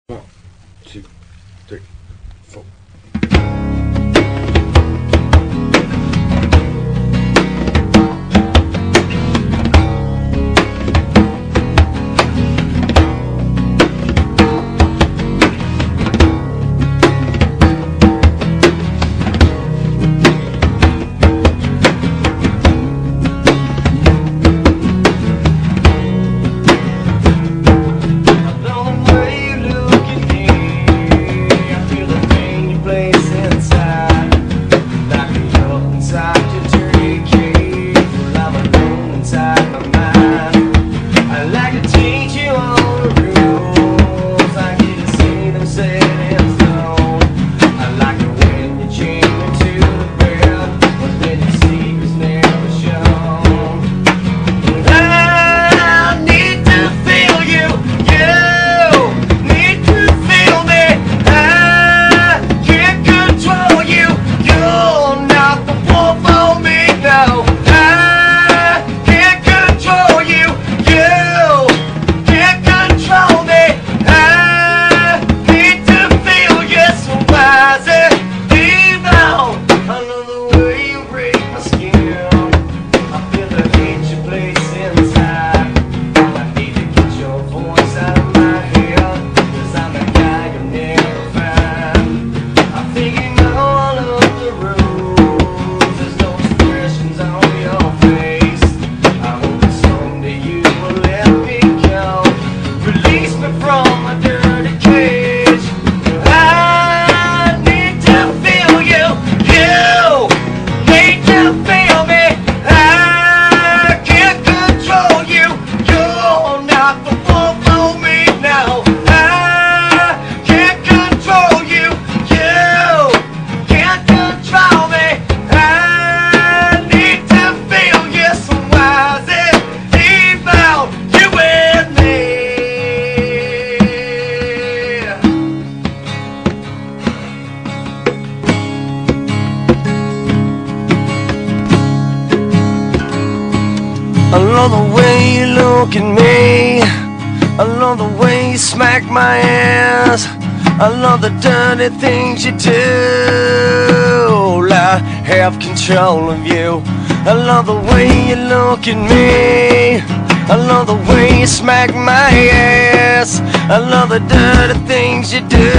1, 2, 3, 4. I love the way you look at me, I love the way you smack my ass, I love the dirty things you do. I have control of you. I love the way you look at me, I love the way you smack my ass, I love the dirty things you do.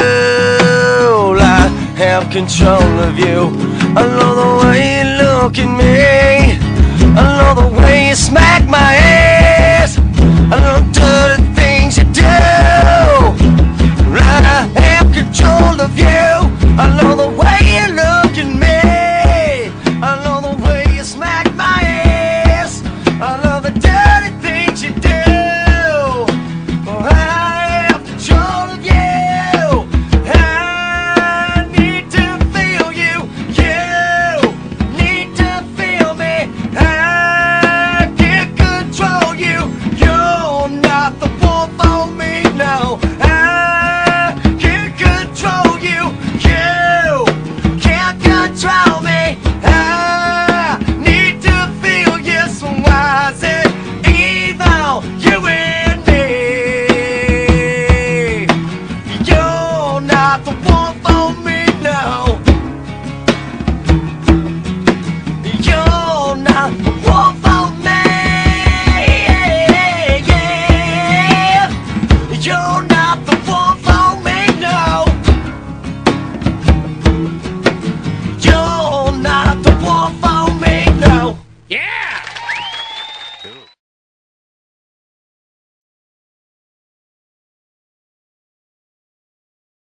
I have control of you. I love the way you look at me, I love the way you smack my ass, I love dirty